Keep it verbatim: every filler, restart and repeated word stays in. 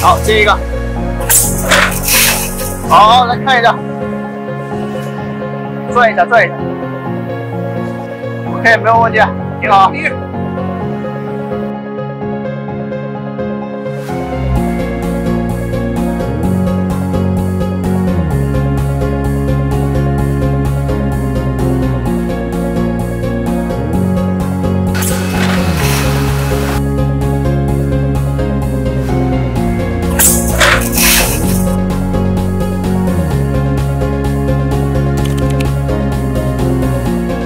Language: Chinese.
好，接一个。好，来看一下，转一下，转一下。OK， 没有问题，挺好。